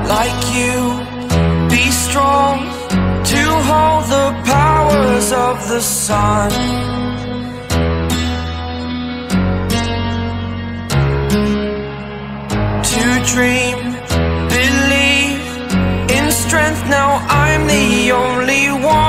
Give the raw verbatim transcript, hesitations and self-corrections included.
like you, be strong to hold the powers of the sun. To dream, believe in strength, now I'm the only one.